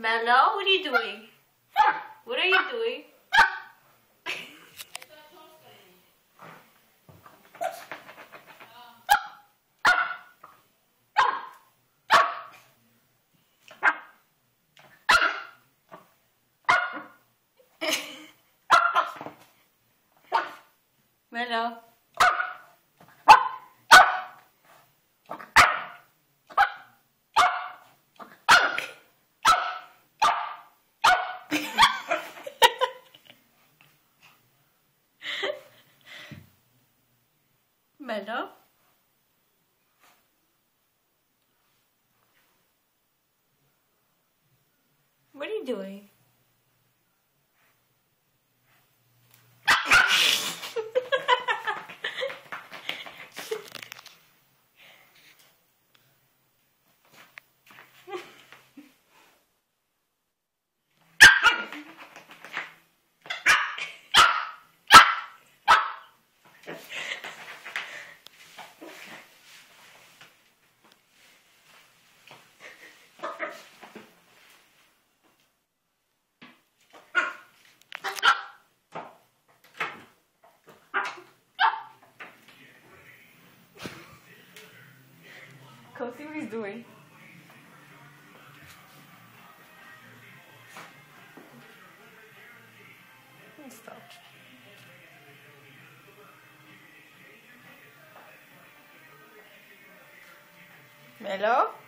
Mello, what are you doing? What are you doing? Mello. Mello. What are you doing? Come see what he's doing. Stop. Mello?